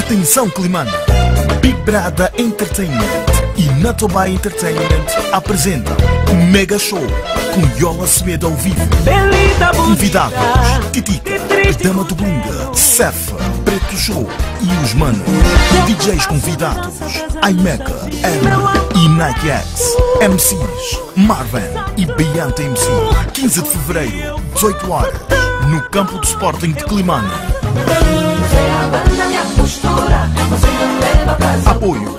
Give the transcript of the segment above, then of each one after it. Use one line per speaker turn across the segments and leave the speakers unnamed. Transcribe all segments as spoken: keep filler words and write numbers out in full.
Atenção Climano, Big Brother Entertainment e Natobá Entertainment apresentam Mega Show com Yola Semedo ao vivo. Convidados: Titica, Dama do Bunga, Cefa, Preto Show e os Manos. D Js convidados: iMeca, Emma e Nike X. M Cs: Marvin e Biante M C. quinze de fevereiro, dezoito horas, no campo de Sporting de Climano. Apoios: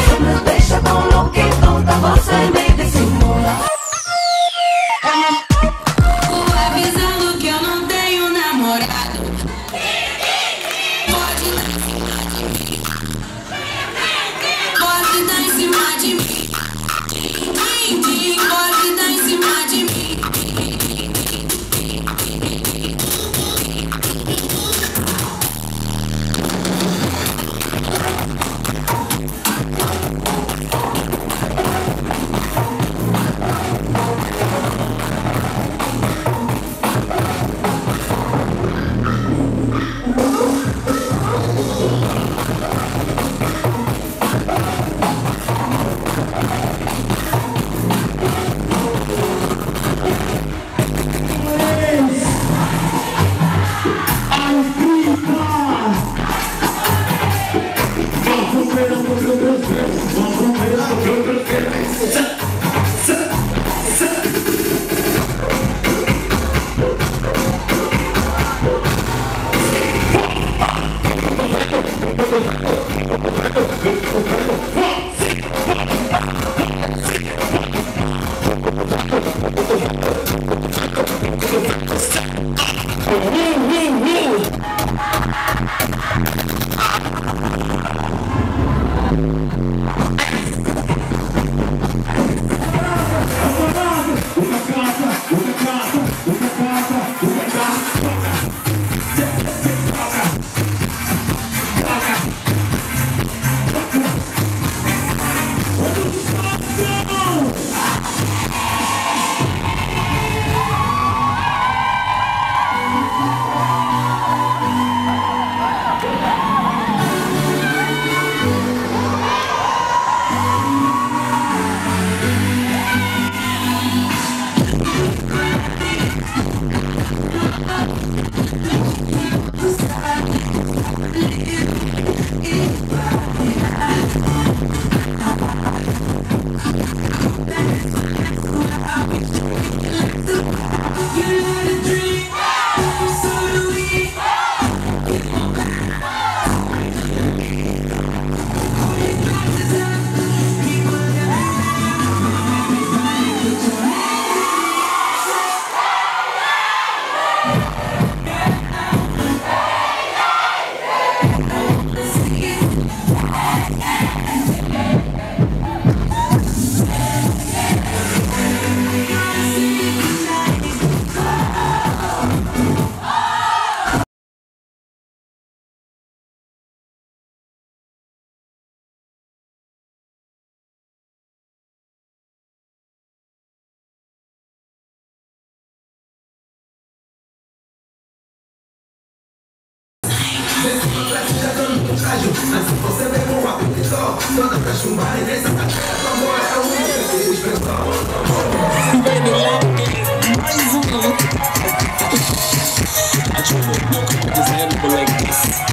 avisando que eu não tenho namorado. Pode dar em cima de mim. Pode dar em cima de mim.
Mas se você vem com a pintor, toda pra chumbar e nessa carteira, tua amor é o único que se dispensou. Mais um. I told him, no, come just handle it like this.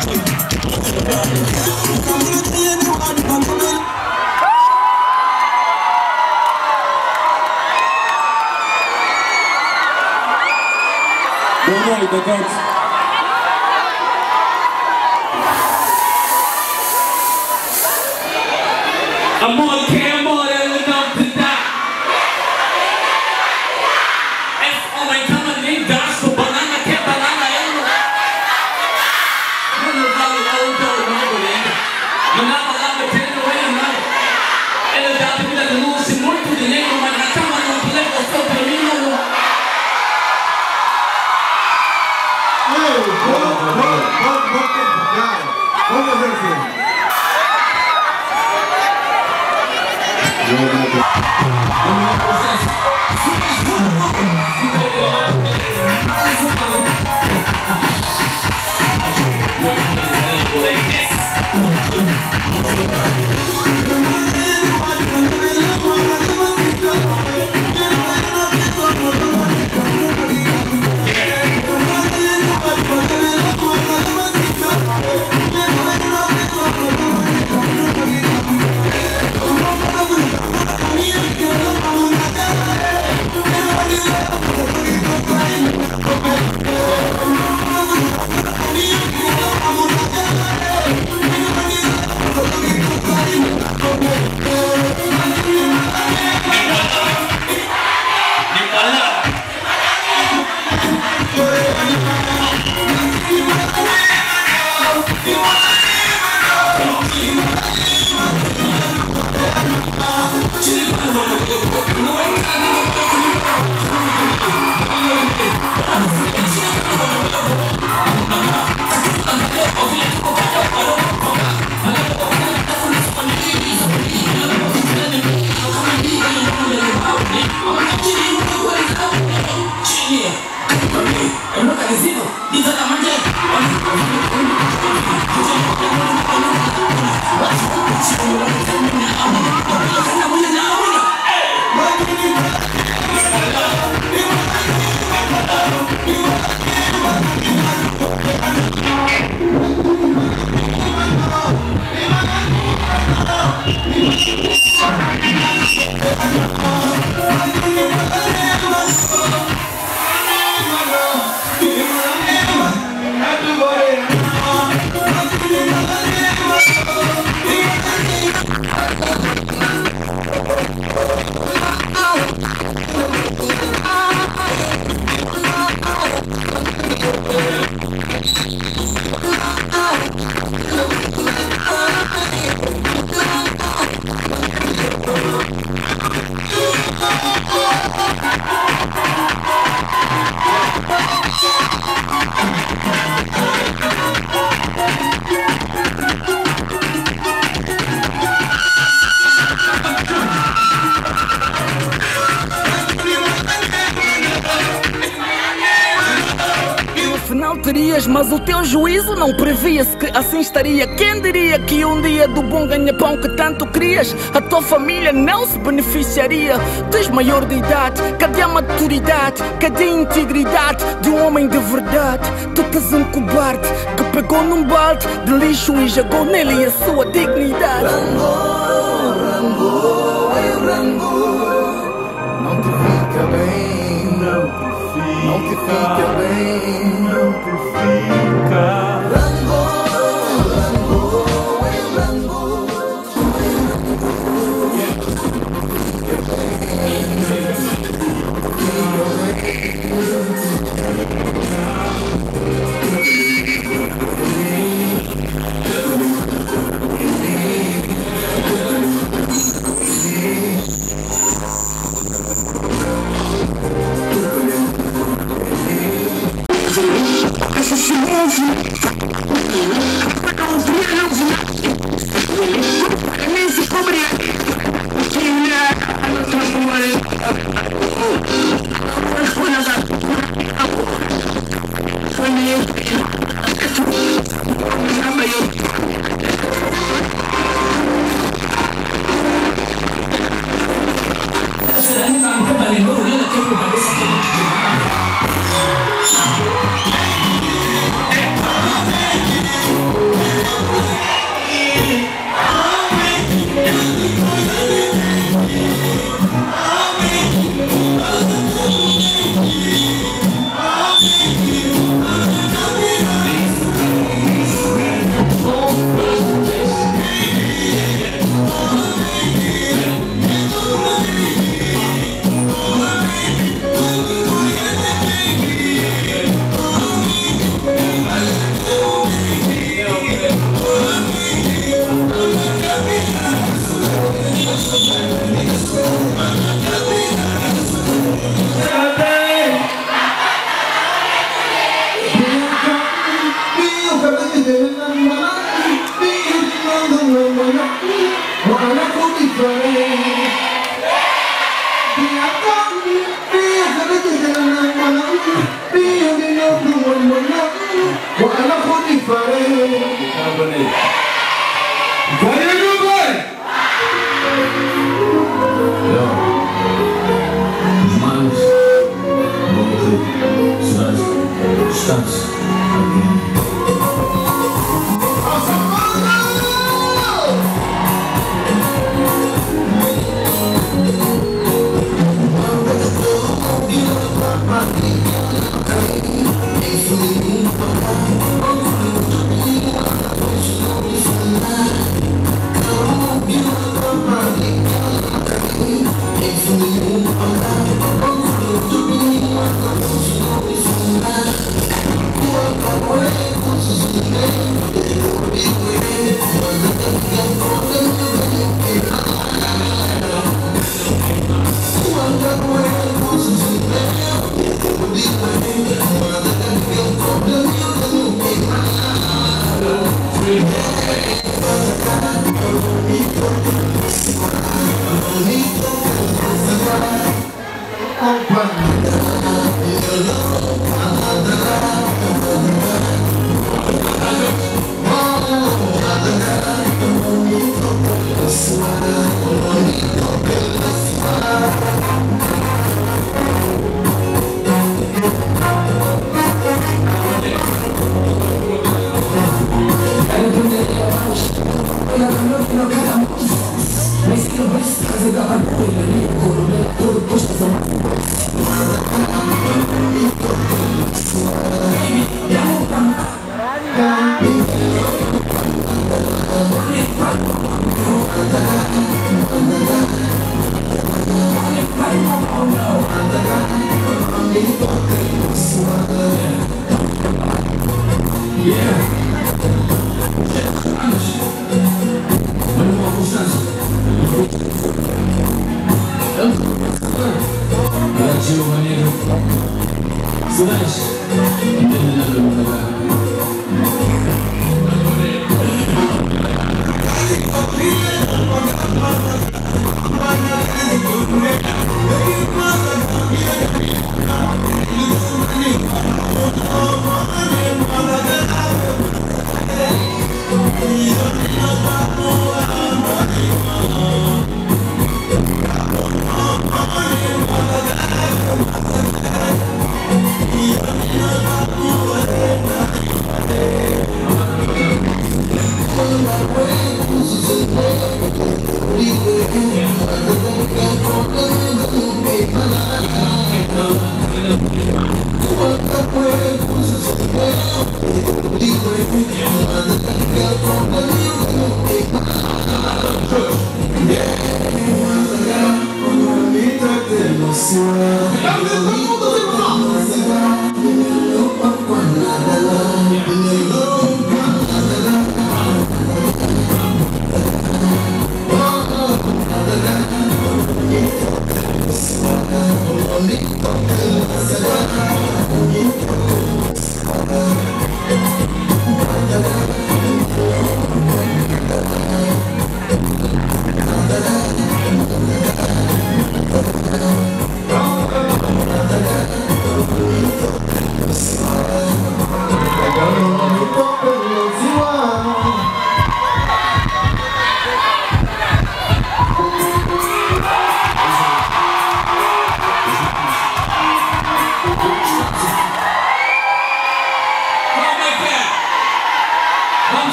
Boa noite a todos. Amor que amor ele não te dá. Esse homem cama nem gasto. Banana que banana ele não dá. Não vale outro não ainda. Não dá palavra que ele não é nada. Ele dá vida de luz e muito dinheiro, mas na cama não leva sobre mim não.
Ei, vamos, vamos, vamos, vamos, vamos fazer assim.
Mas o teu juízo não previa-se que assim estaria. Quem diria que um dia do bom ganha-pão que tanto querias, a tua família não se beneficiaria? Tu és maior de idade, cadê a maturidade? Cadê a integridade de um homem de verdade? Tu tens um cobarde que pegou num balde de lixo e jogou nele a sua dignidade. Rango, Rango, ei Rango, não te fica bem, não te fica, não te fica bem, não te fica. Rango, Rango, ei Rango,
What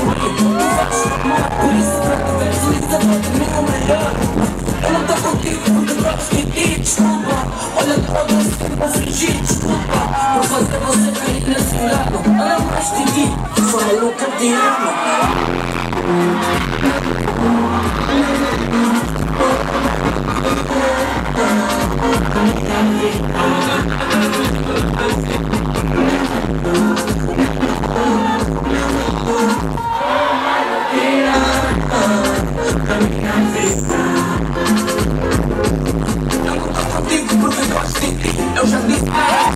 bem, tu fazes mal. Por isso para te veres Elizabeth, não melhor. Eu não tô contigo porque gosto de ti, desculpa. Olha todas as tempo a fingir, desculpa. Por fazer você cair nesse engano. Eu não gosto de ti, sou maluca de amo. Eu já disse,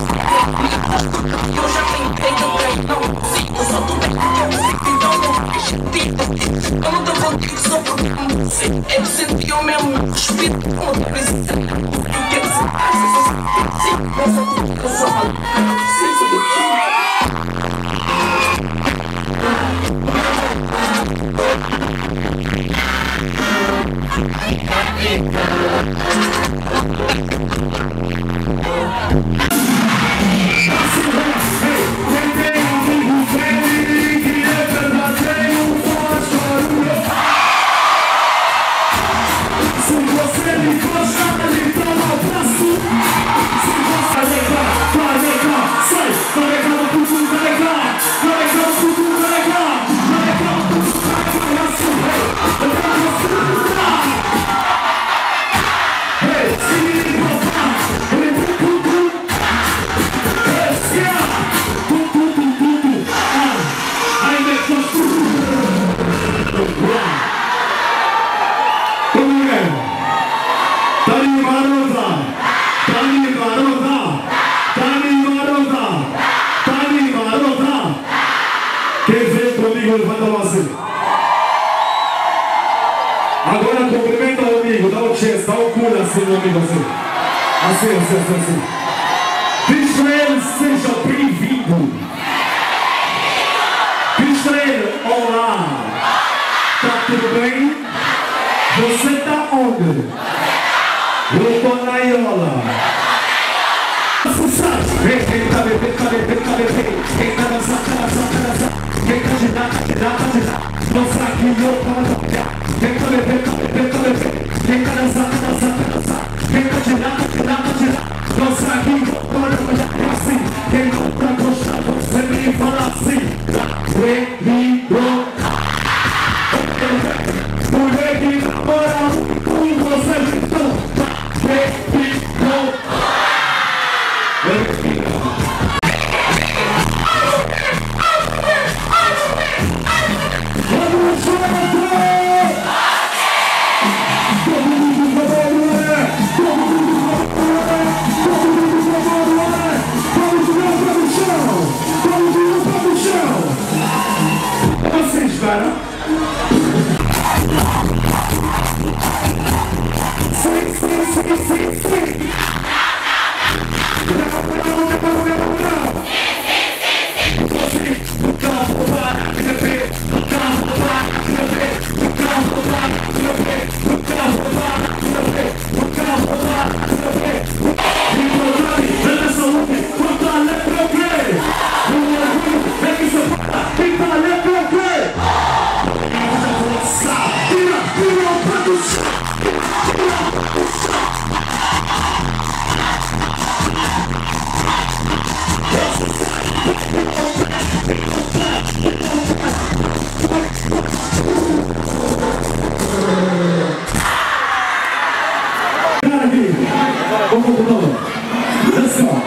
eu já tentei, tentei, não consigo. Eu só tô bem, eu sei que então não faz sentido. Eu não tô contigo só porque não sei. Eu senti o mesmo respeito com outra presença. O que é que você faz? Eu só sei que eu sou contigo, eu sou maluco, eu preciso de ti.
Agora cumprimenta o amigo, dá o chest, dá o culo assim no amigo assim. Assim, assim, assim, assim. Israel, seja bem-vindo. Israel, olá. Tá tudo bem? Você tá onde? Eu tô na Iola. Vem, vem, tá bem, vem, tá bem, vem, tá bem, vem. Vem, tá dançando, tá dançando, tá dançando. Vem, tá girando, tá girando, tá girando. Mostra aqui, eu tô dançando. Vem, tá bem, vem, tá bem, vem, tá bem, vem. Vem, tá dançando, tá dançando, tá dançando. Vem, tá girando, tá girando, tá girando. Mostra aqui, eu tô dançando, assim. Quem não tá gostando, você me fala assim. Vem, vem, bro. Mulher que namora com você, então. Vem, vem, bro. Let's go.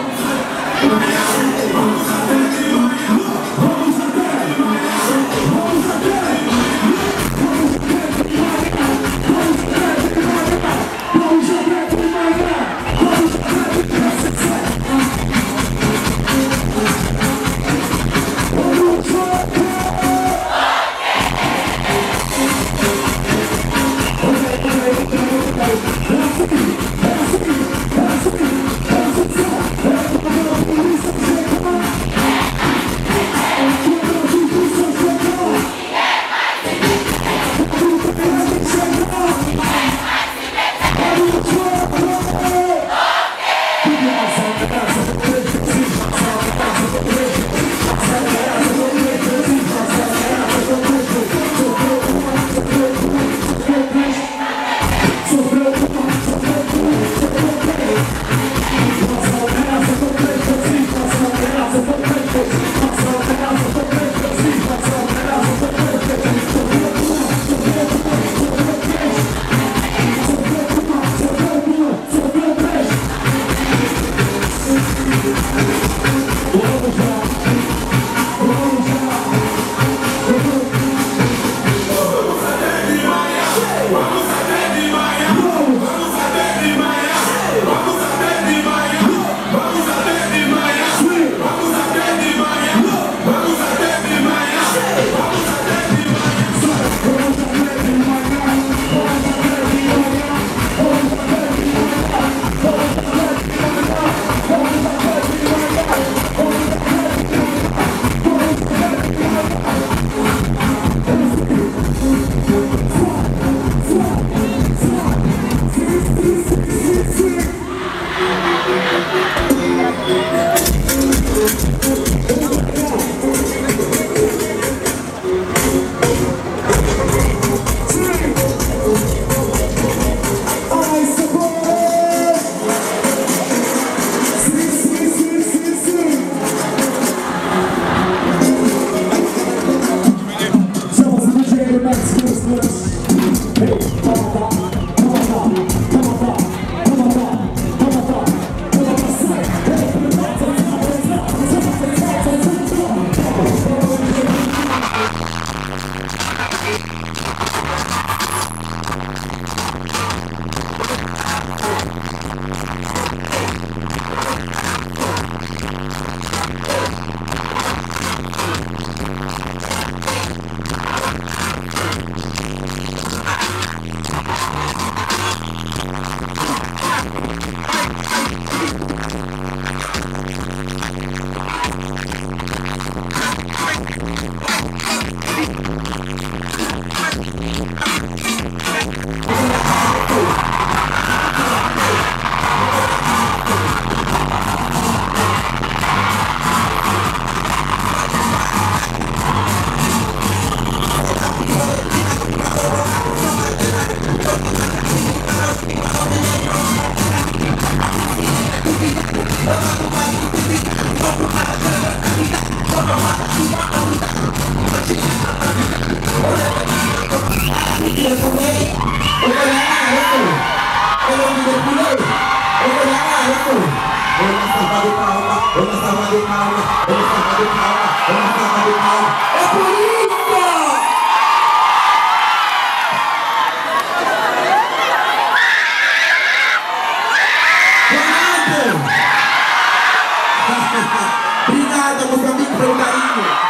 Obrigado, Moçambique, pelo carinho.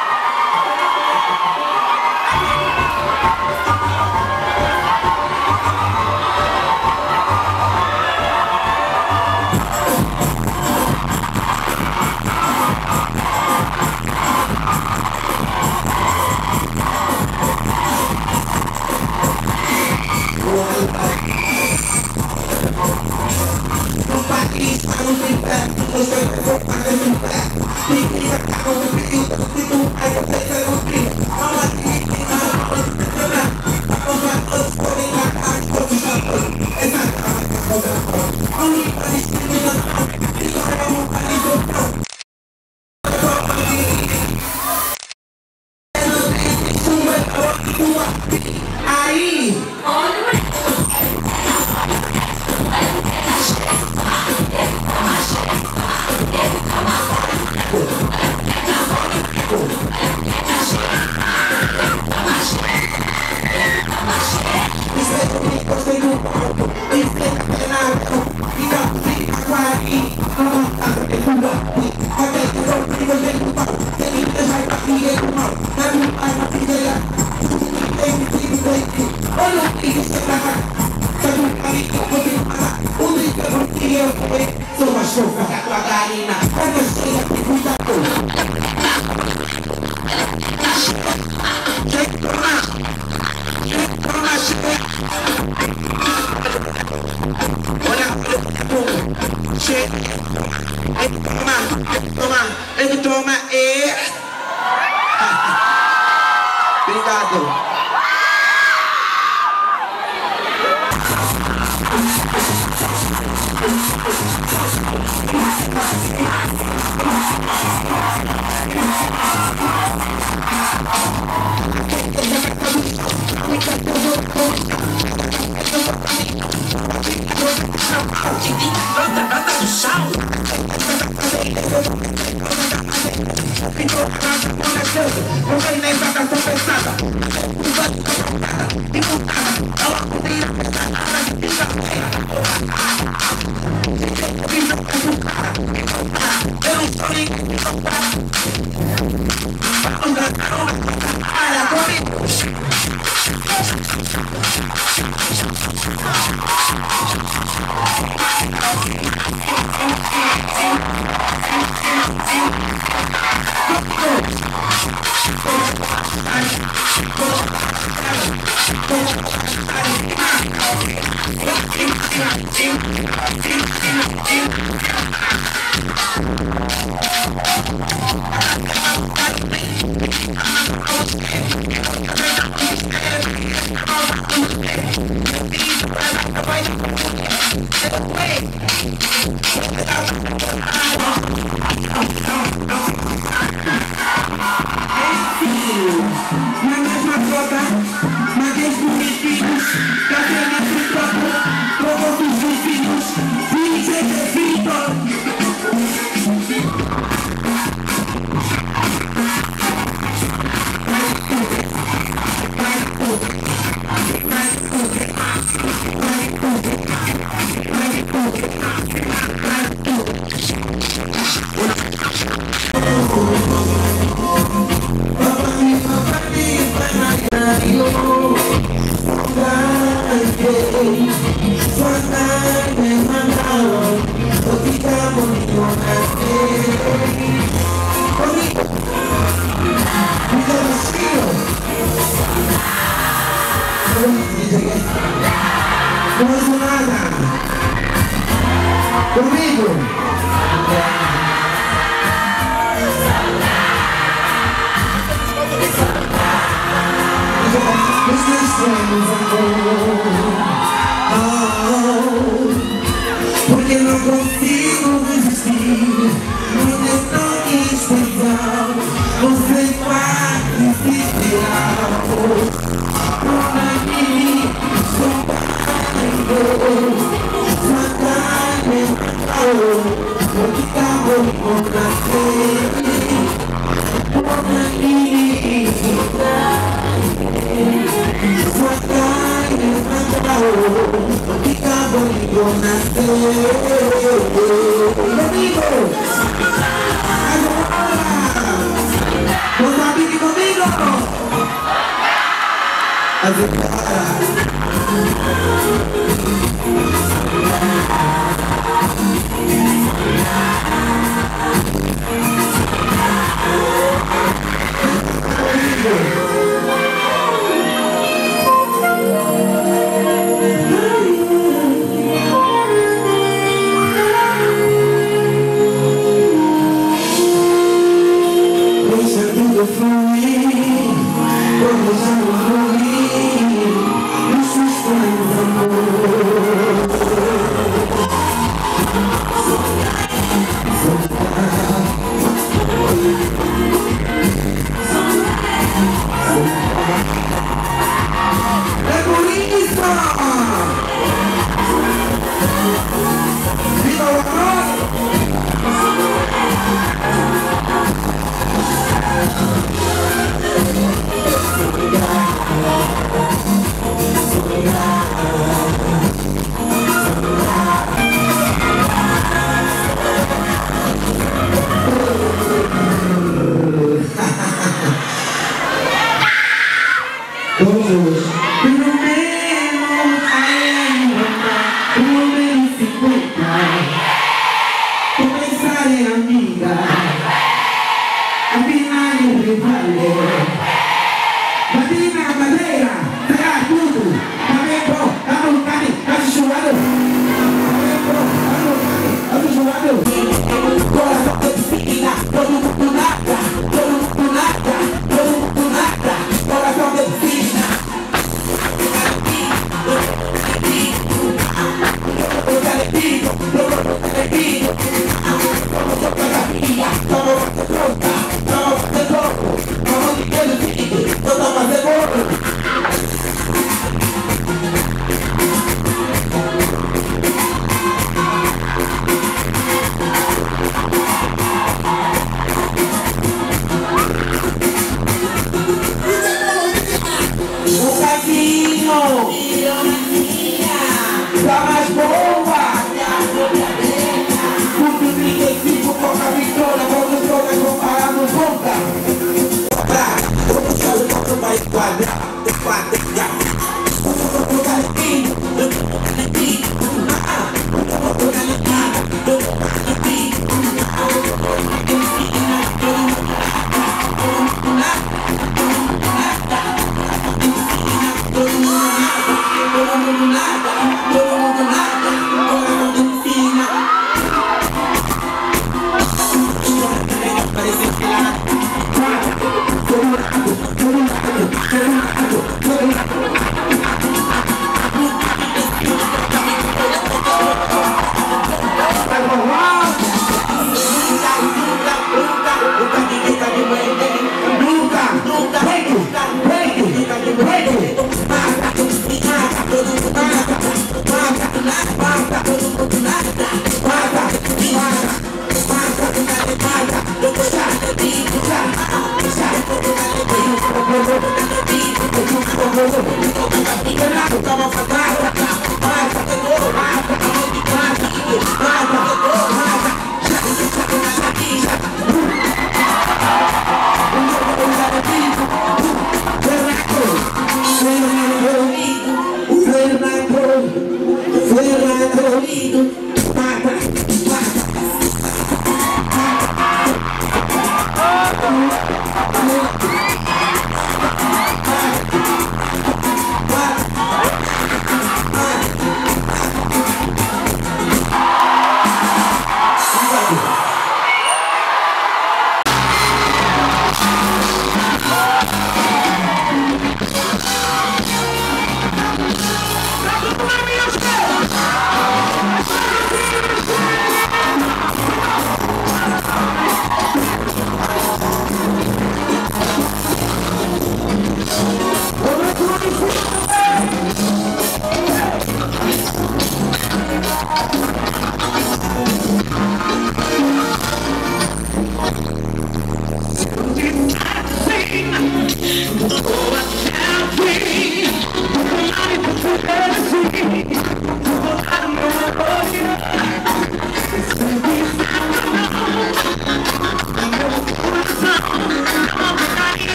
Aí! Obrigado.
Thank you.
Porque não consigo resistir. Não é tão especial. Você faz ideal. Por aqui, só sua carne, o que acabou de acontecer. Por aqui, sua carne, o que acabou de acontecer. Comigo! Agora! Moçambique comigo! Agora! Deixa tudo fluir, como já não fluir, nos seus sonhos, amor. É por isso! Viva o amor! Todos, pelo menos ainda, pelo menos cinquenta, começarem amiga, afinal o rival. Batina, madeira, será tudo, também bom, tá no caminho, tá chuchado, também bom, tá no caminho, tá chuchado. Coração de piscina, todo mundo nada, todo mundo nada, todo mundo nada, coração de piscina. O caminho tá mais boa. Tudo trinta e cinco, pouca vitória, pouca troca comparado conta. Vamos fazer o que vai quadrar, quadrar. O caminho,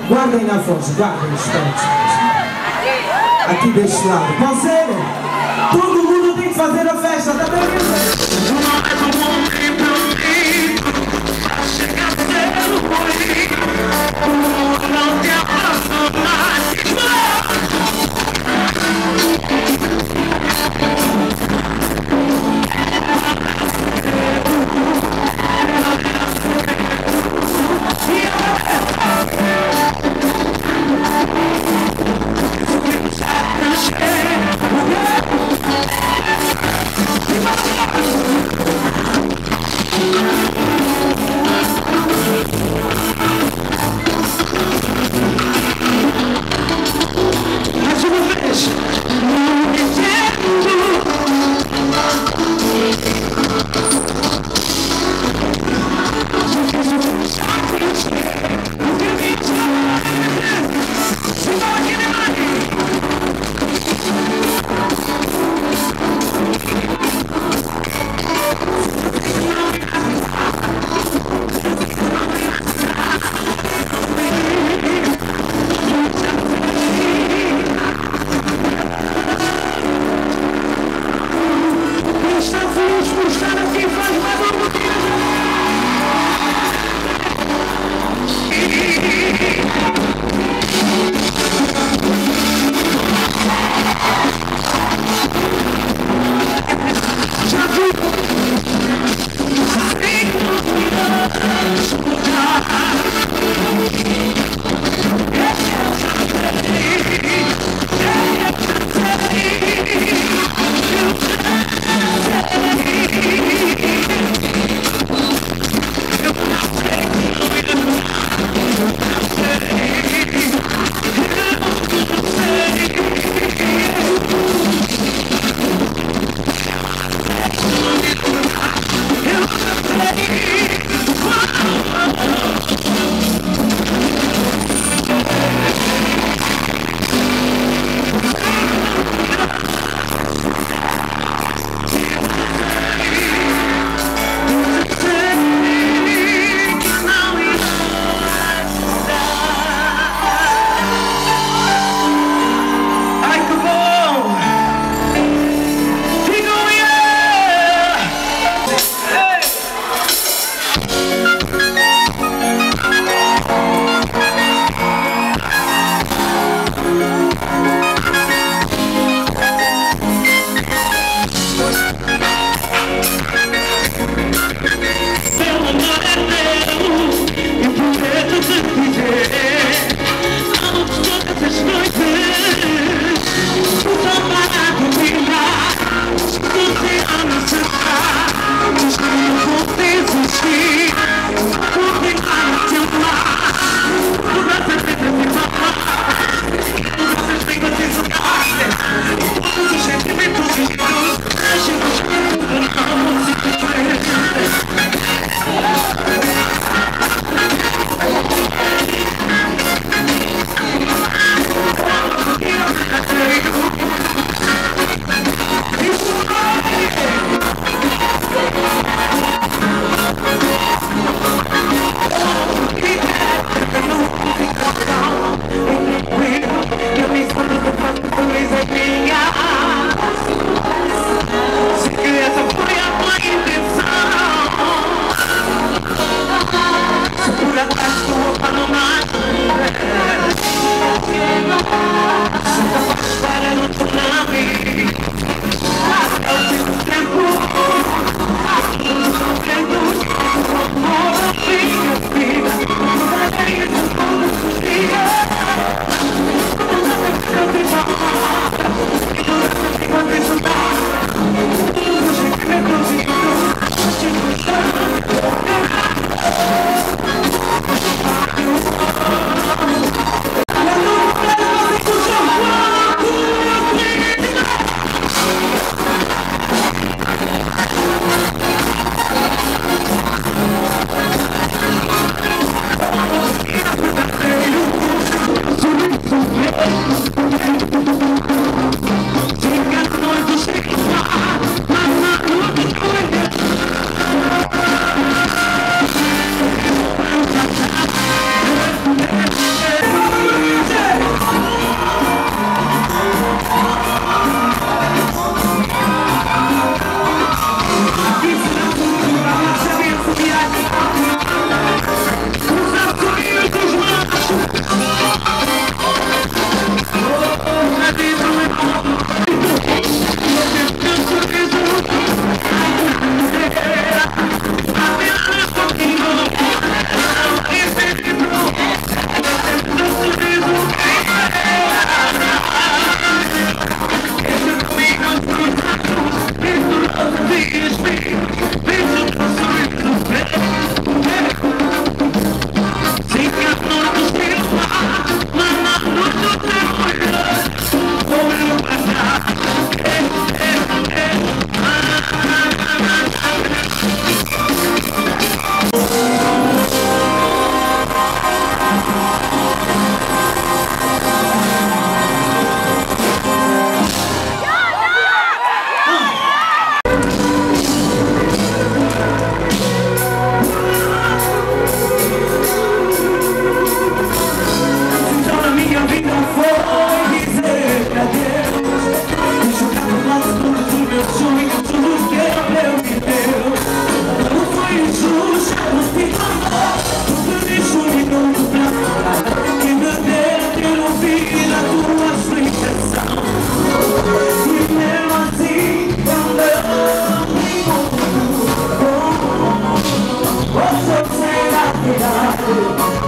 Guardem na força, guardem os pés. Aqui deste lado. Pode ser? Todo mundo tem que fazer a festa, tá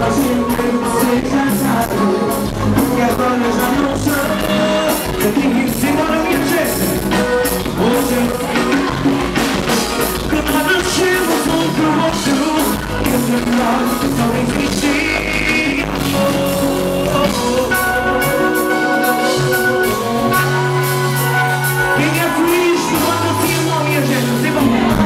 Mas sempre você já sabe, porque agora eu já não sei. Eu tenho que embora, minha gente. Hoje eu cada chego um pro outro, e o melhor só existir. Quem é feliz que manda assim a minha gente? Se vamos.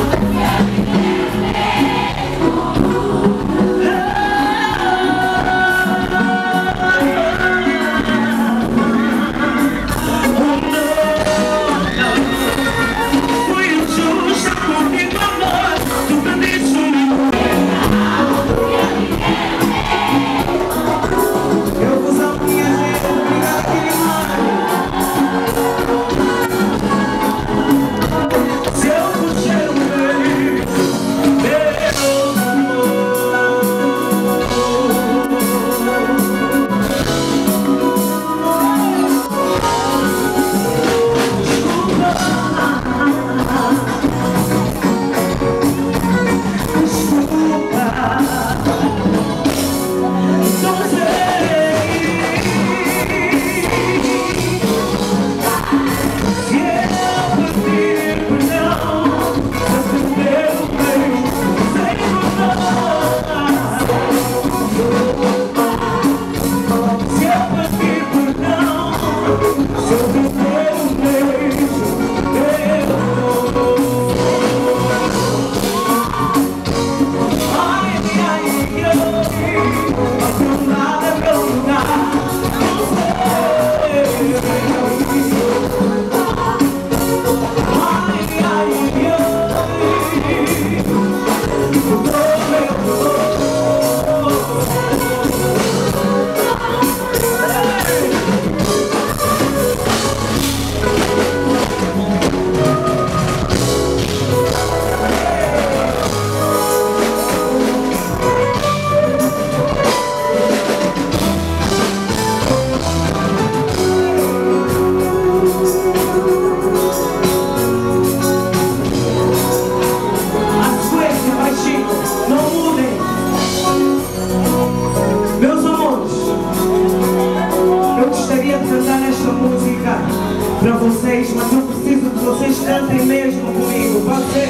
Para vocês, mas eu preciso que vocês cantem mesmo comigo, pode ser?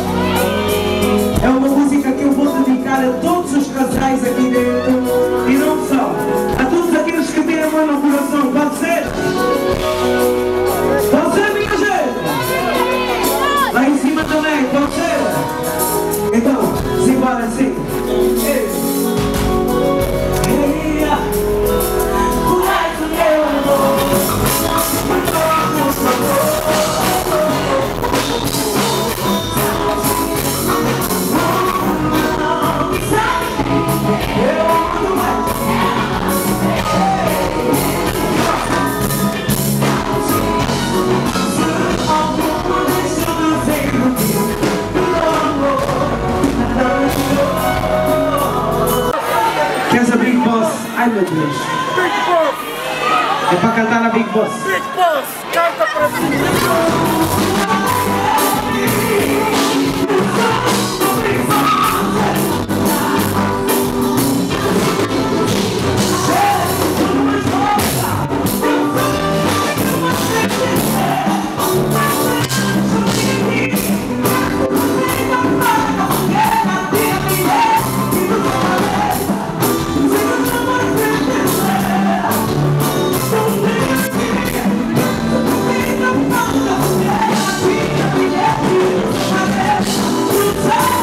É uma música que eu vou dedicar a todos os casais aqui dentro e não só, a todos aqueles que têm a mão no coração, pode ser? Pode ser, minha gente? Lá em cima também, pode ser? Então, simbora assim. Ei. Queres a Big Boss? Ai meu Deus!
Big Boss!
É para cantar na Big Boss!
Big Boss! Canta para mim!
Say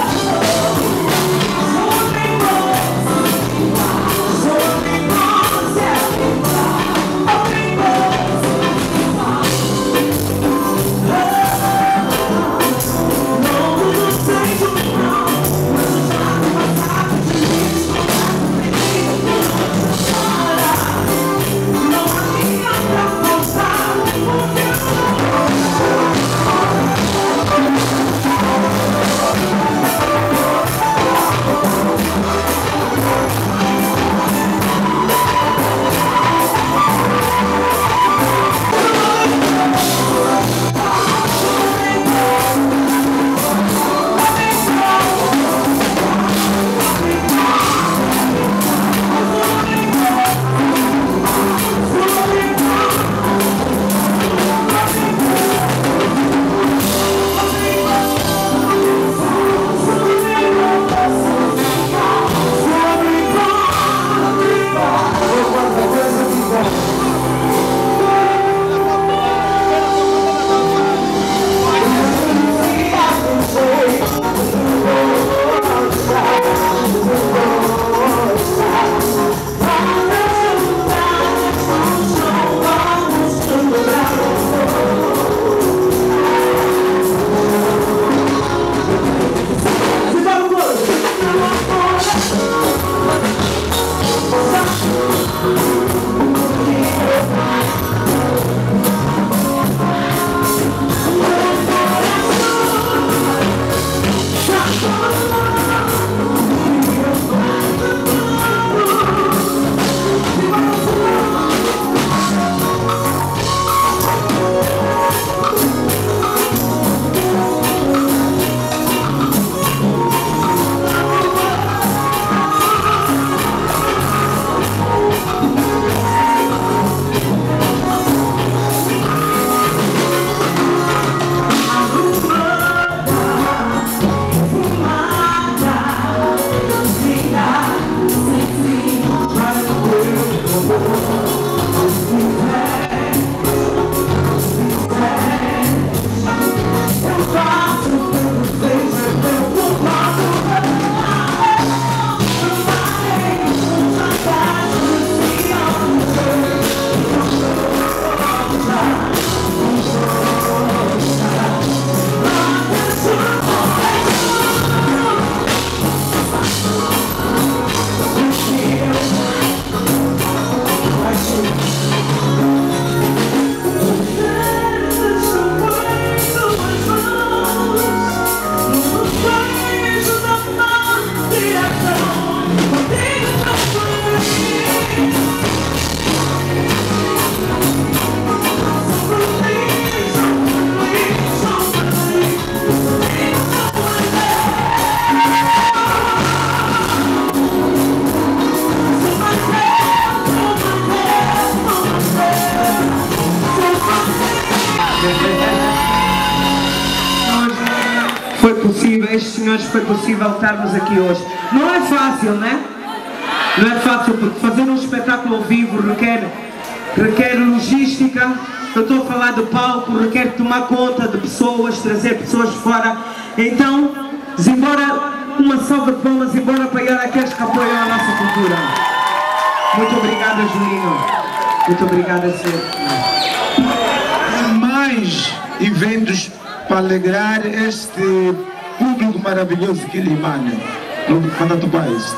a estes senhores foi possível estarmos aqui hoje. Não é fácil, né? Não é fácil, porque fazer um espetáculo ao vivo requer, requer logística. Eu estou a falar de palco, requer tomar conta de pessoas, trazer pessoas de fora. Então, embora uma salva de palmas, embora apoiar aqueles que apoiam a nossa cultura. Muito obrigada, Julinho. Muito obrigada, senhor.
Há mais eventos para alegrar este público maravilhoso que Quilimane, no Canto País.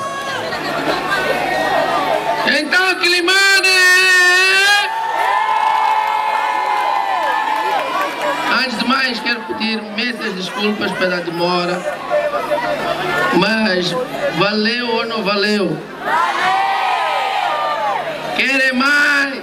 Então, Quilimane! Antes de mais, quero pedir imensas desculpas pela demora, mas valeu ou não valeu? Querem mais?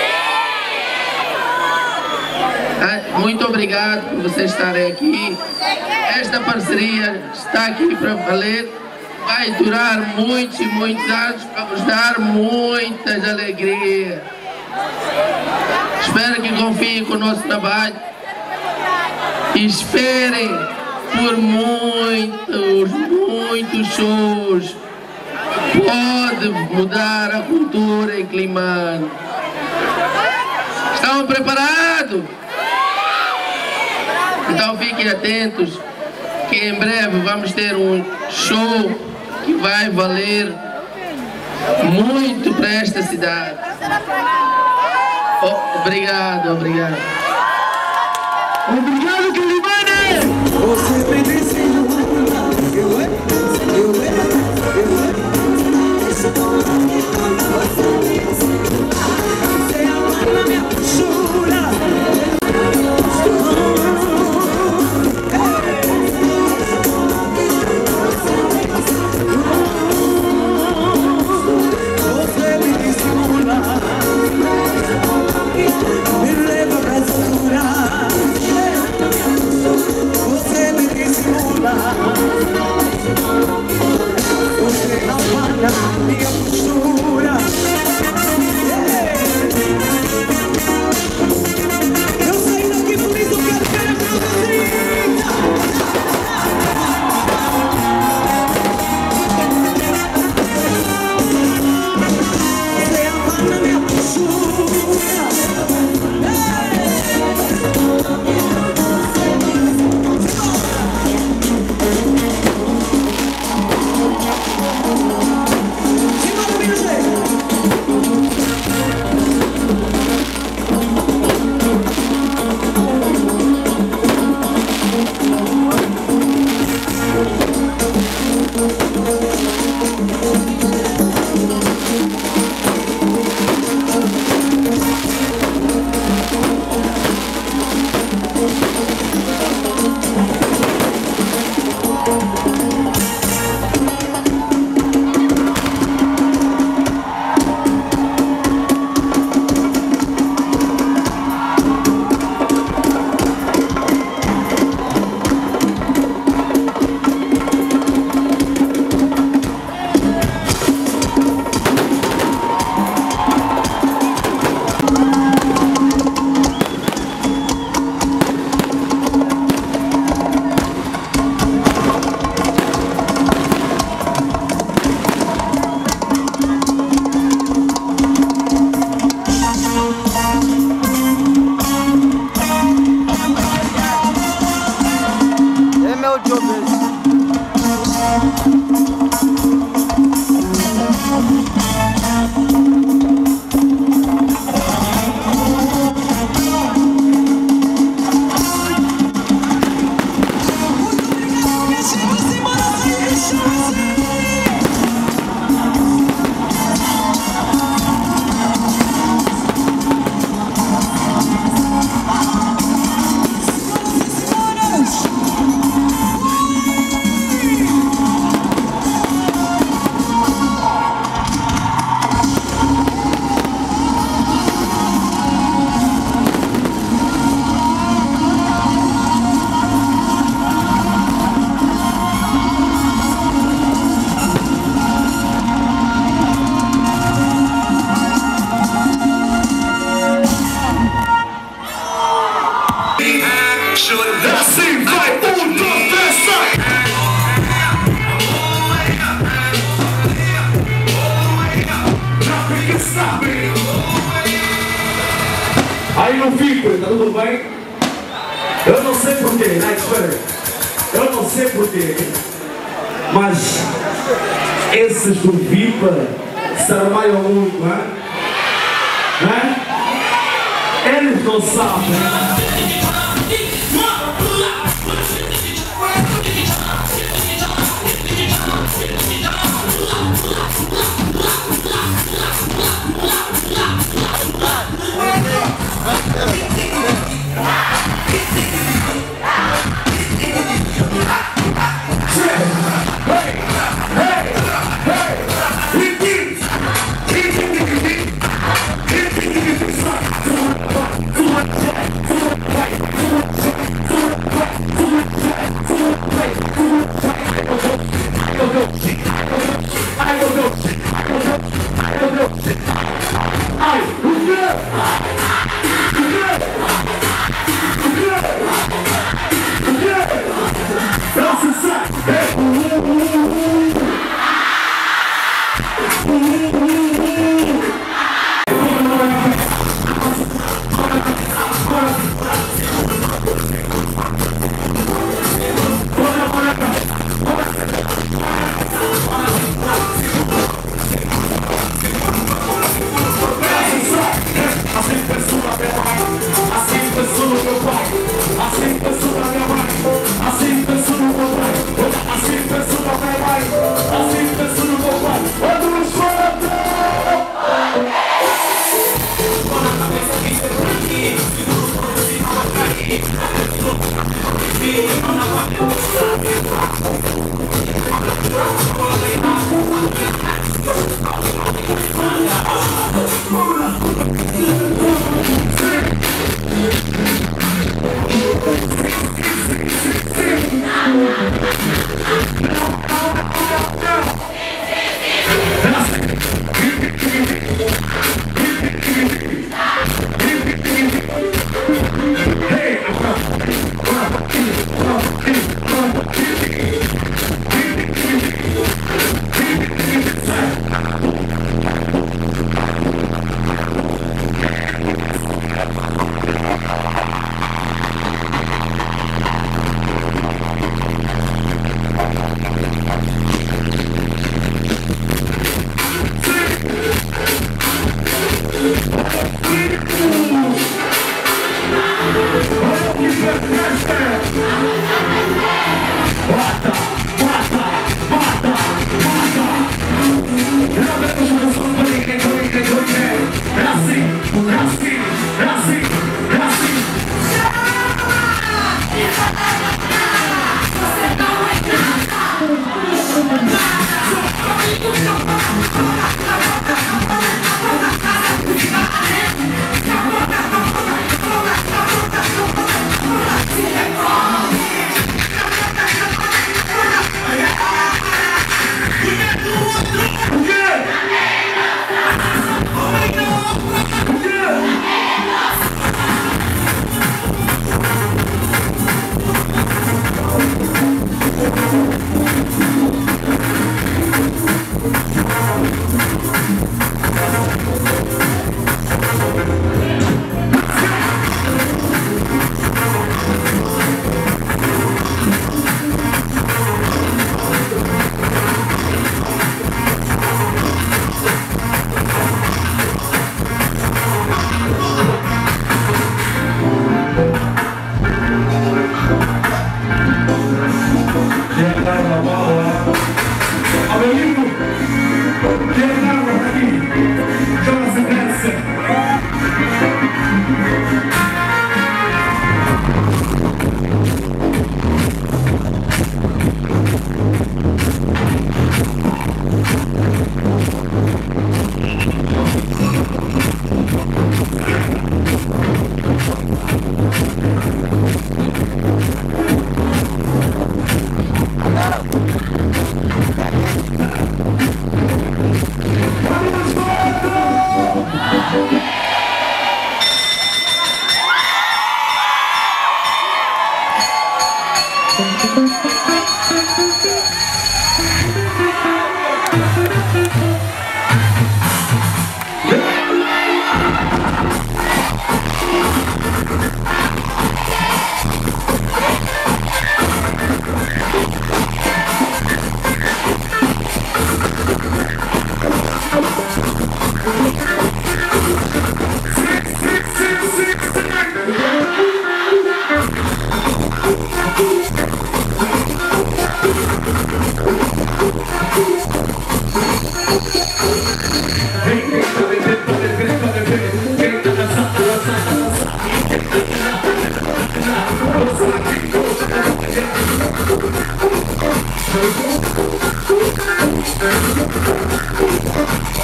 Ah, muito obrigado por vocês estarem aqui. Esta parceria está aqui para valer. Vai durar muitos e muitos anos para vos dar muitas alegrias. Espero que confiem com o nosso trabalho e esperem por muitos, muitos shows. Pode mudar a cultura em Quilimane. Estão preparados? Então fiquem atentos que em breve vamos ter um show que vai valer muito para esta cidade. Oh, obrigado, obrigado.
Obrigado, Quilimane! Você me disse eu é, eu é, eu é. Você ama minha chula. Você me dissimula, me leva pra escura. Você me dissimula, você não
tá tudo bem? Eu não sei porquê, ai, espera. Eu não sei porquê, mas esses do Viva se armaiam muito, não é? Não é? Eles não sabem.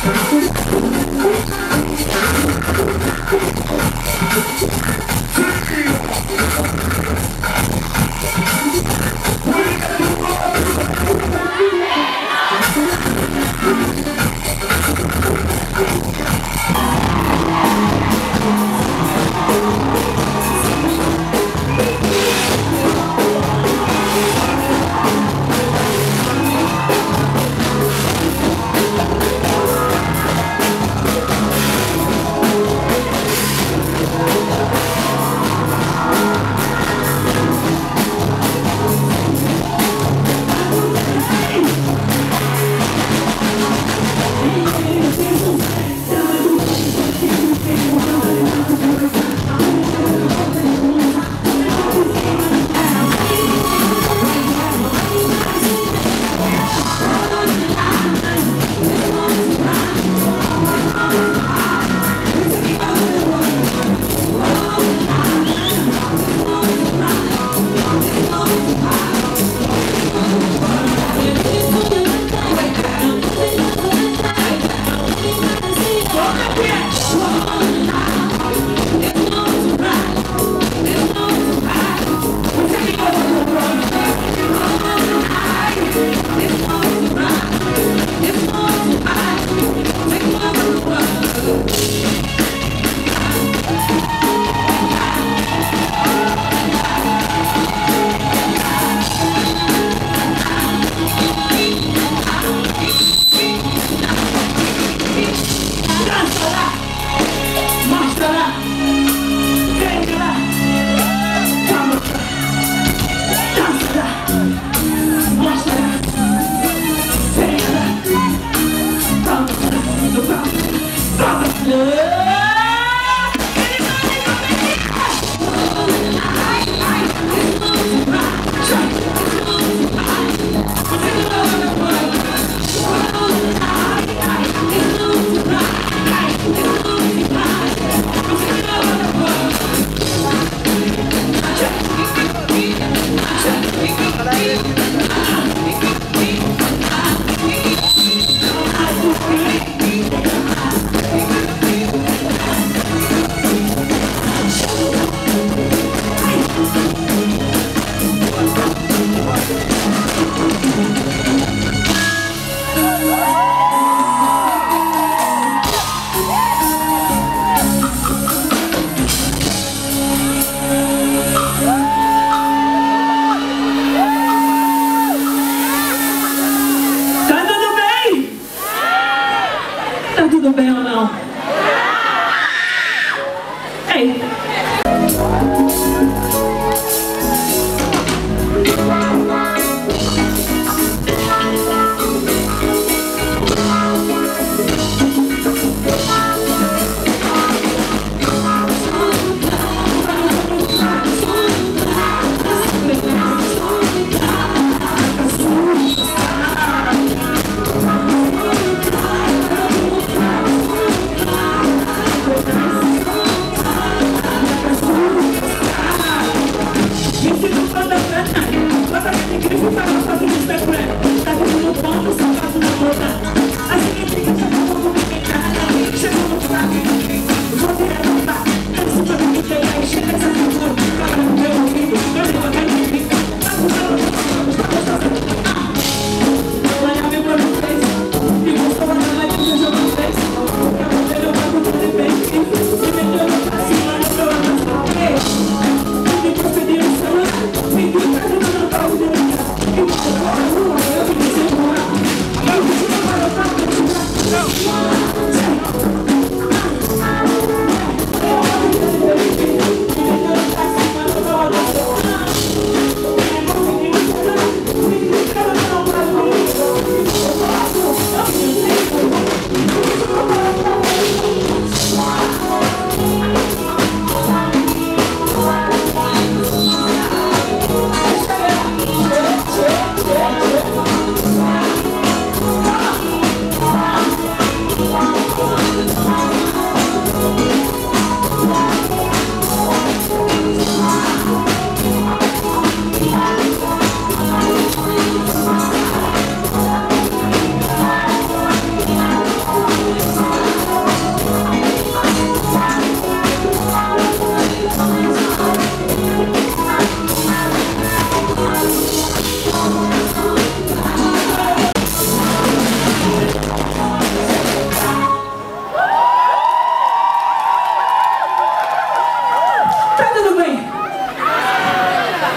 Thank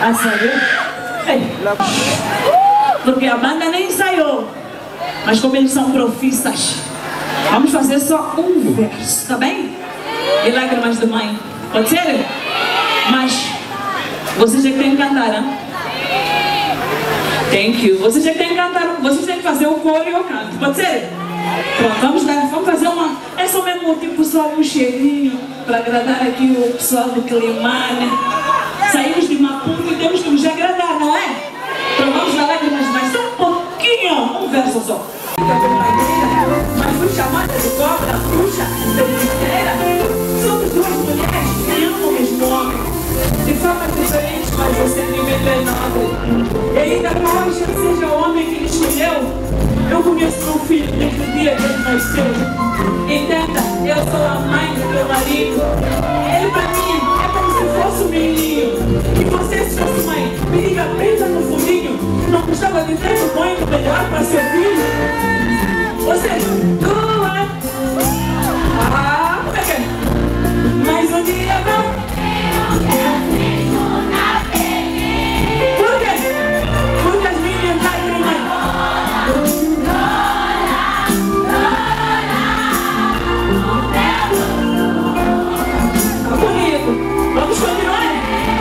A saber? Ei. Porque a banda nem ensaiou. Mas como eles são profissas, vamos fazer só um verso, tá bem? E lágrimas de mãe. Pode ser? Mas vocês é que têm que cantar, hein? Thank you. Vocês é que têm que cantar. Vocês têm que fazer o coro e eu canto. Pode ser? Pronto, vamos dar, vamos fazer uma. É só mesmo tipo só um cheirinho para agradar aqui o pessoal do Climane. Saímos de Maputo e temos que nos agradar, não é? Então vamos dar lágrimas mais só um pouquinho. Um verso só. Mas fui chamada de cobra, bruxa, feiticeira. Somos duas mulheres que amam o mesmo homem. De formas diferentes, mas o sentimento é nobre. E ainda que hoje eu seja o homem que me escolheu, eu conheço meu filho desde o dia que ele nasceu. Entenda, eu sou a mãe do meu marido. Ele pra mim é como se fosse um menino. E você, se fosse mãe, me diga, pensa no fundinho. Não gostava de ter um banho melhor para seu filho? Você, tua. Ah, como é que é? Mais um dia, não? Por quê? Porque as minhas lágrimas. Vamos continuar?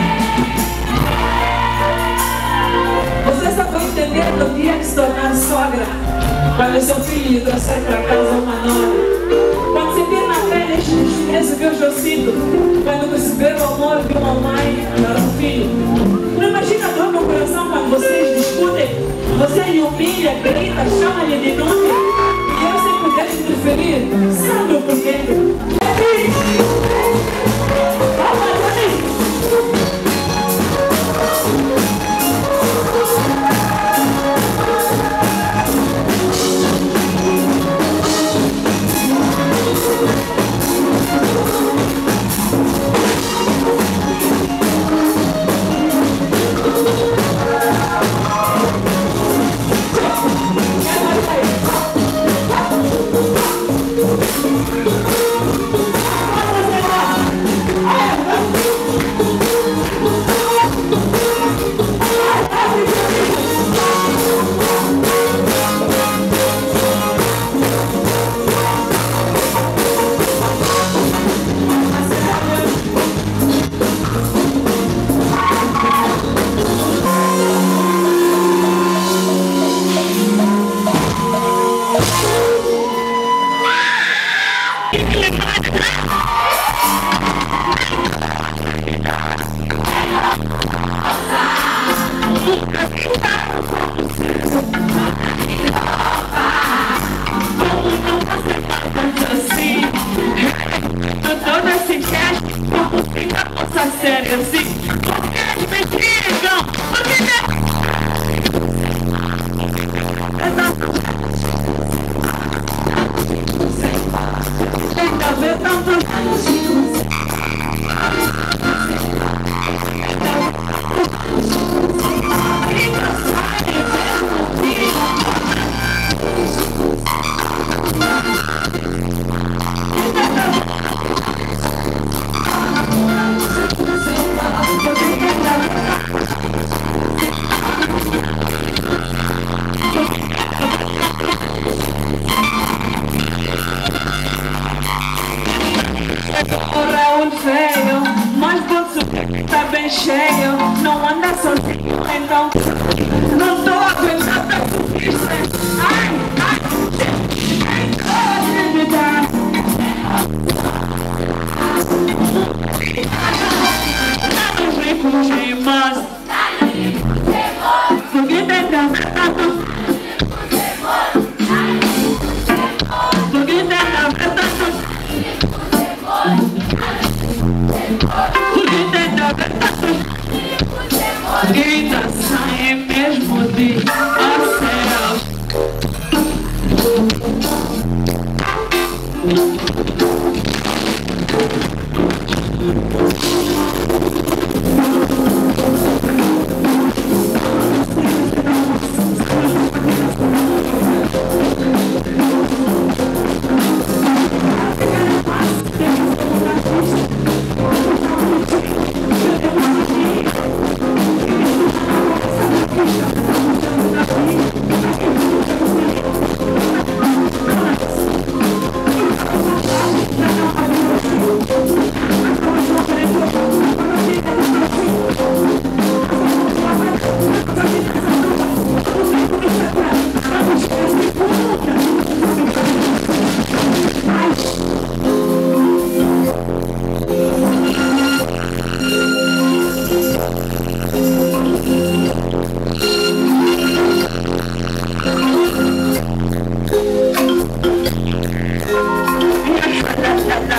Você só vai entender no dia que se tornar sogra, quando seu filho lhe trouxer para casa uma nora. Quando sentir na pele este desprezo que hoje eu sinto, quando receber o amor de uma mãe para um filho. Não imagina a dor no coração quando vocês discutem, você lhe humilha, grita, chama-lhe de nome, e eu sem poder interferir. Sabe o porquê?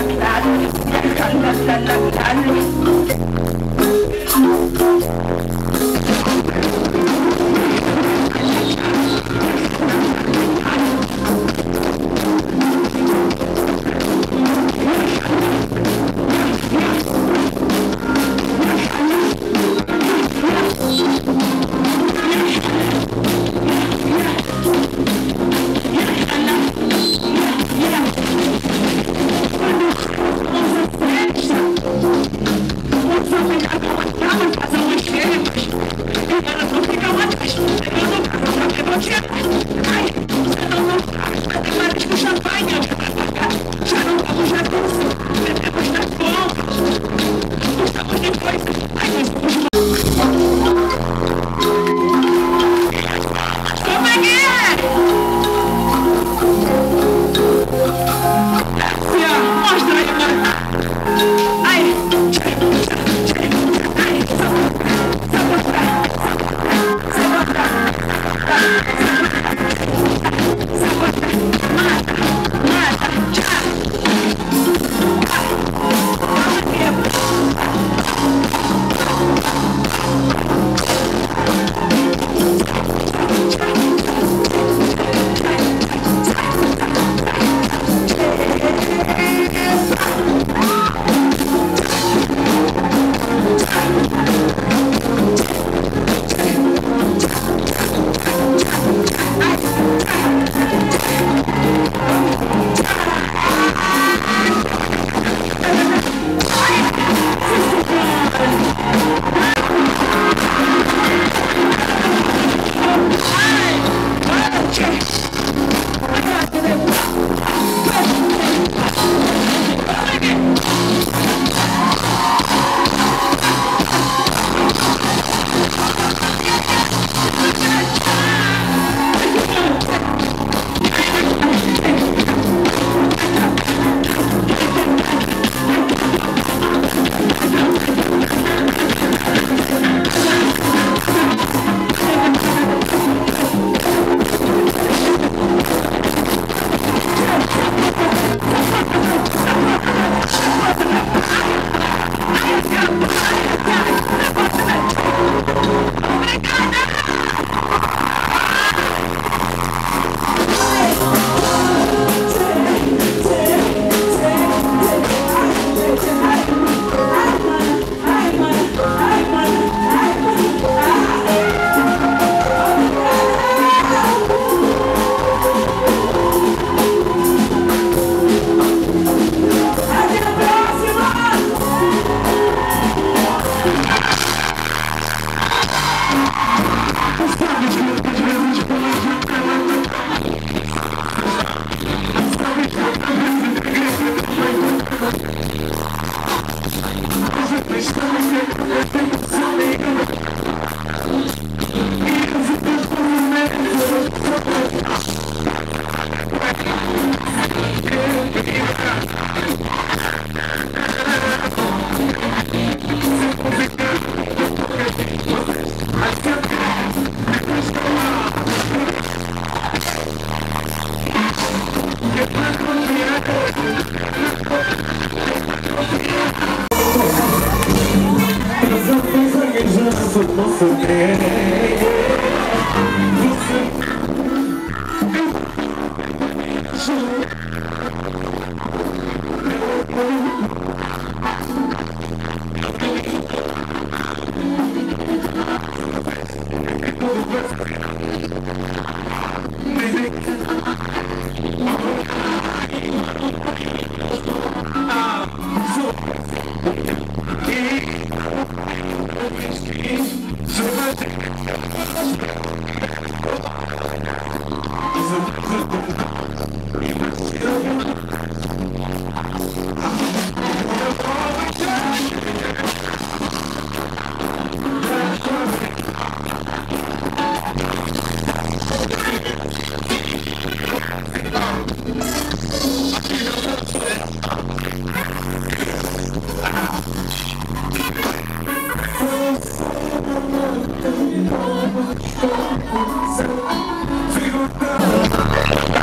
Segunda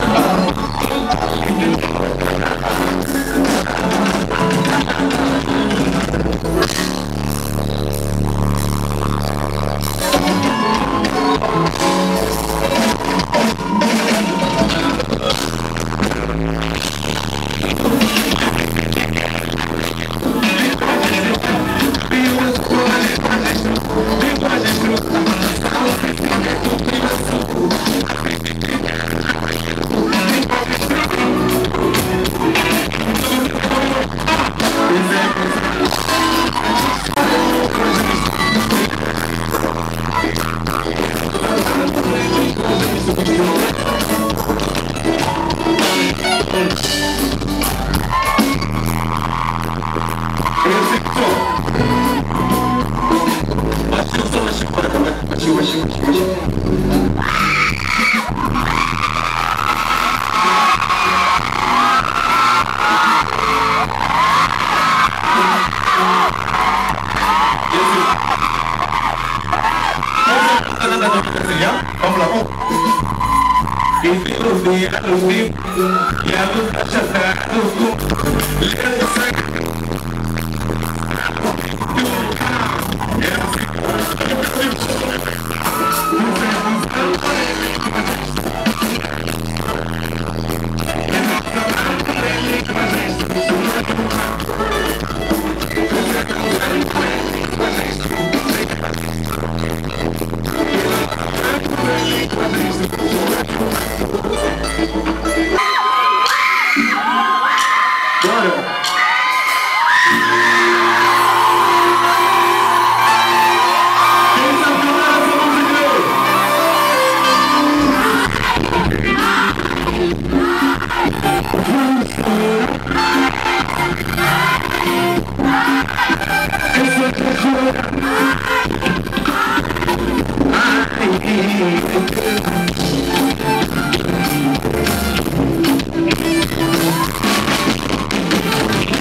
Ai,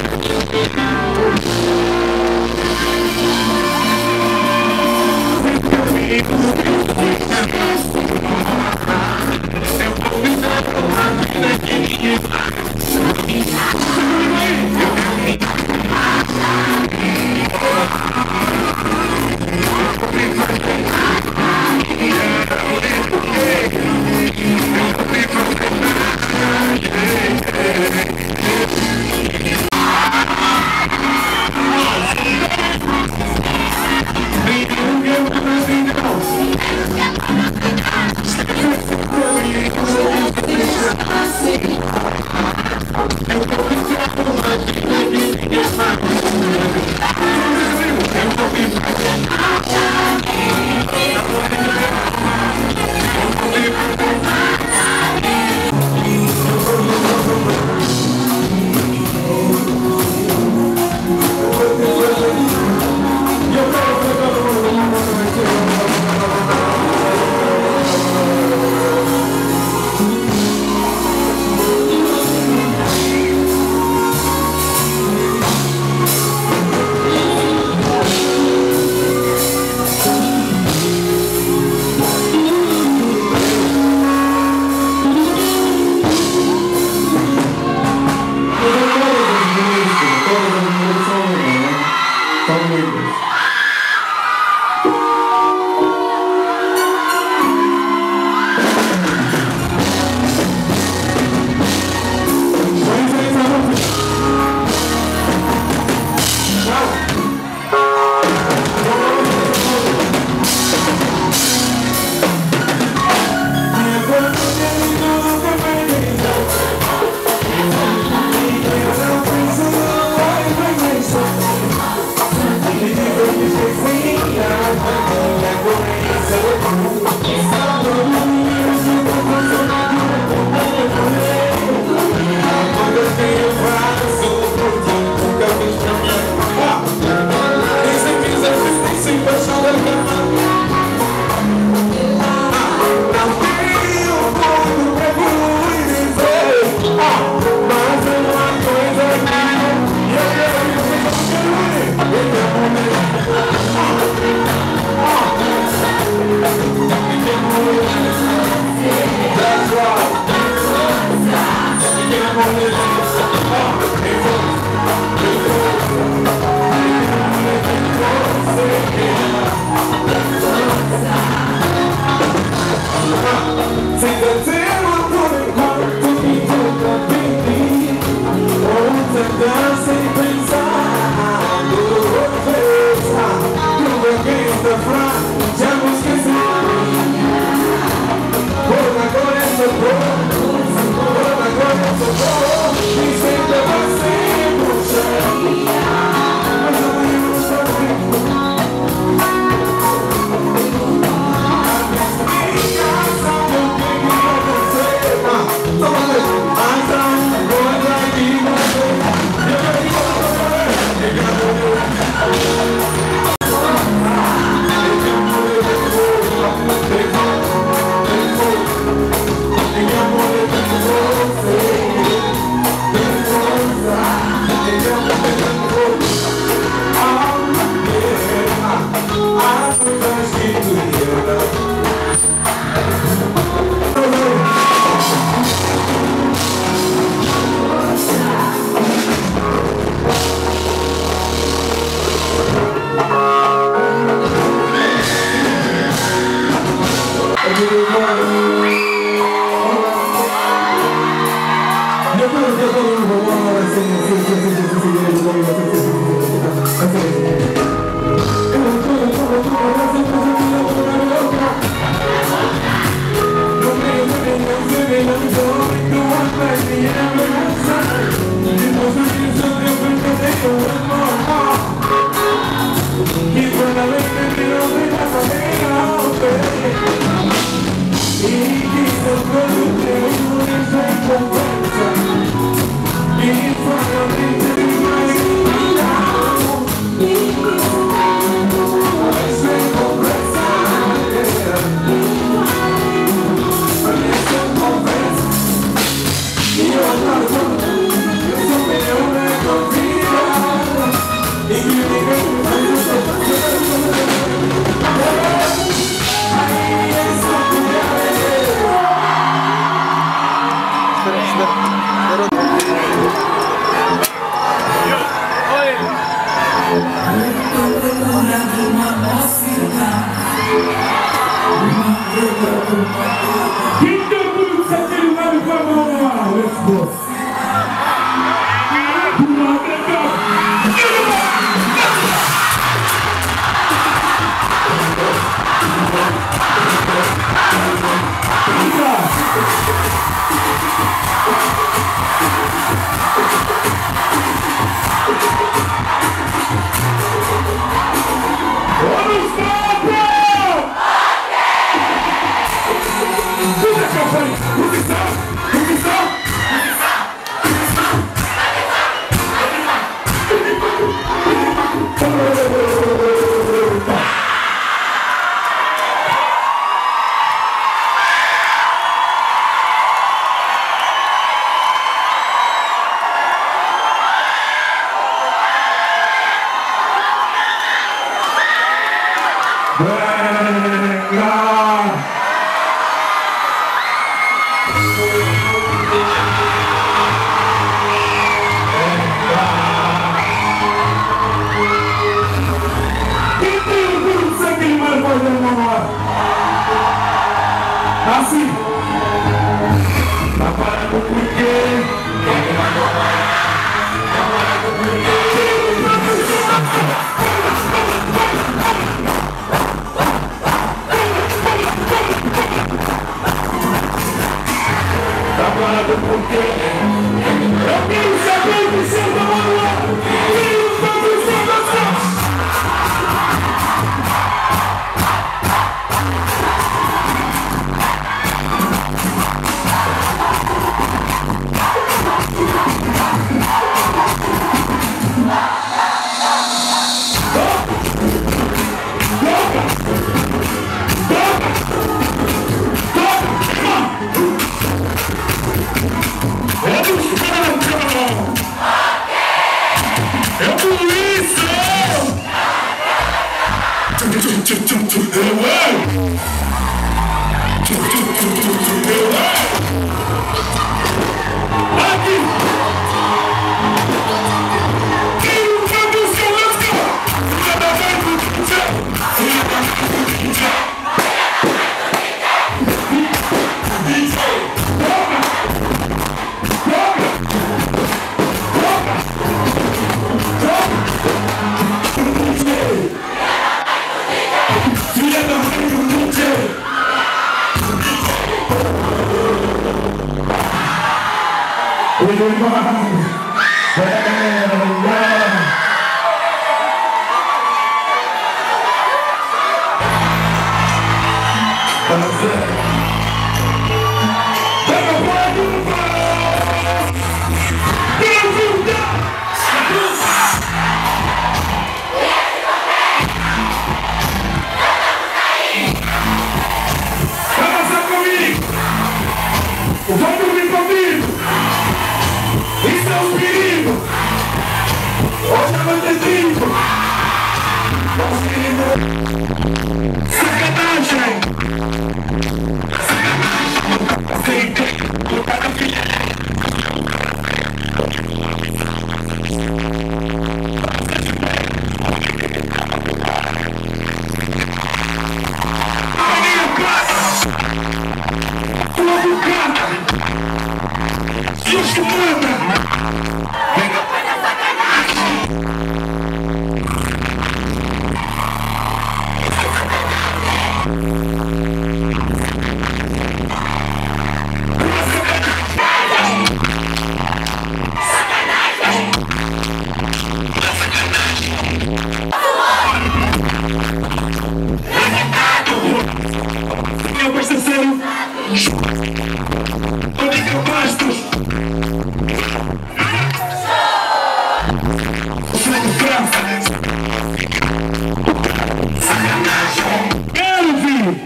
Quero ouvir!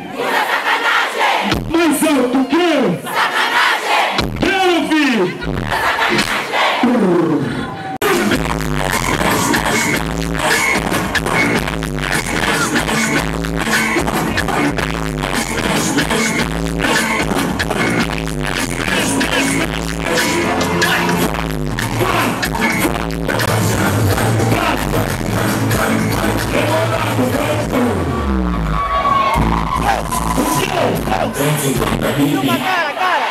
Mais alto, quero! Quero ouvir!
Cara, cara!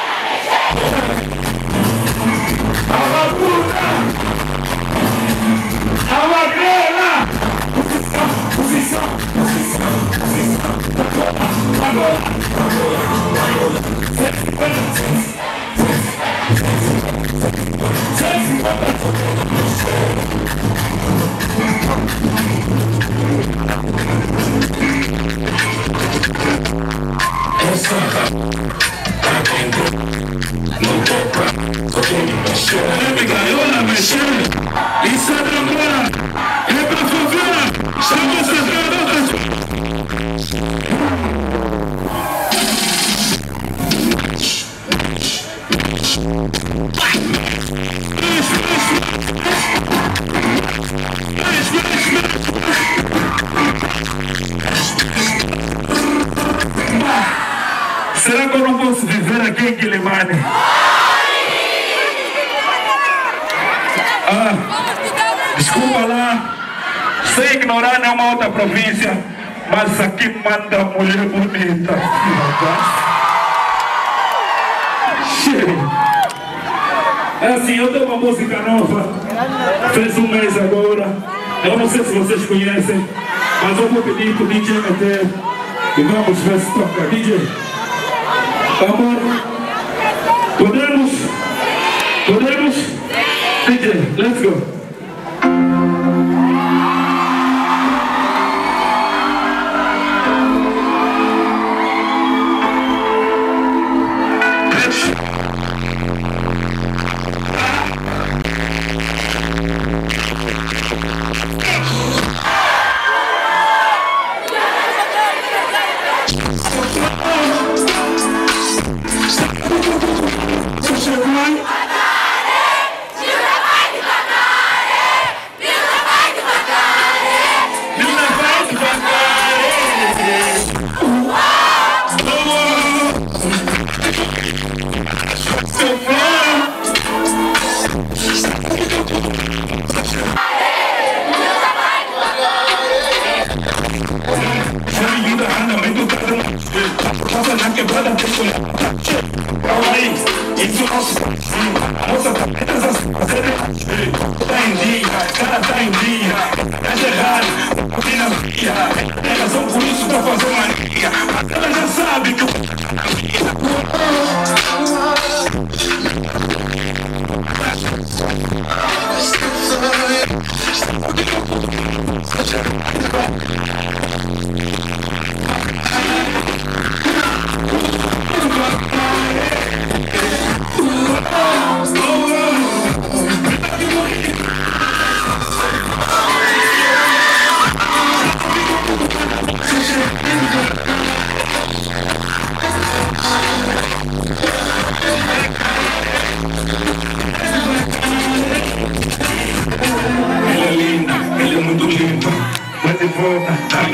A vacuna! A magrela! Posição! Posição! Posição! Agora!
Me ganhou na mexer, isso é agora, é pra favela, estamos entrando.
Será que eu não posso viver aqui em Quilimane? Ah, desculpa lá, sei ignorar é uma outra província, mas aqui manda mulher bonita. É assim, eu tenho uma música nova, fez um mês agora, eu não sei se vocês conhecem, mas eu vou pedir para o D J meter e vamos ver se toca. D J, amor, podemos? Podemos? D J, let's go. Ela é linda, ela é muito linda, mas de volta.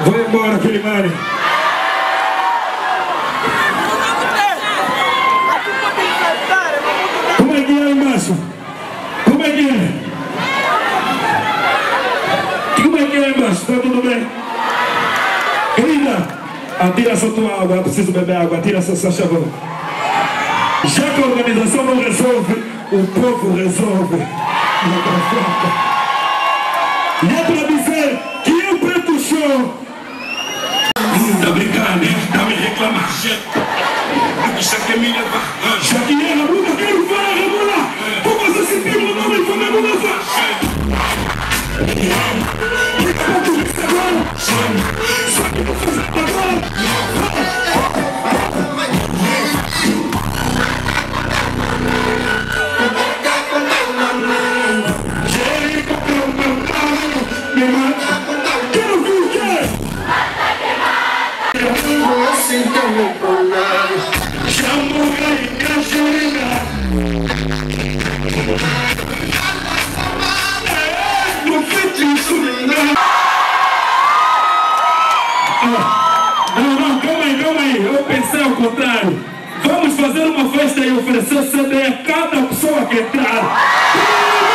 Vou embora, Quilimane. Como é que é, embaixo? Como é que é? Como é que é, embaixo? Está tudo bem? Querida, atira só tua água, eu preciso beber água, atira só sua chavão. Já que a organização não resolve, o povo resolve. E é para dizer que é o Preto Show. Tá brincando, hein? Tá me reclamando. Já que é minha barra. Já que é, Ramula, quero falar, Ramula. Como você se tem o nome e como é Ramula faz? Só que vou fazer agora. Não, não, calma aí, calma aí. Eu pensei ao contrário. Vamos fazer uma festa e oferecer C D a cada pessoa que entrar.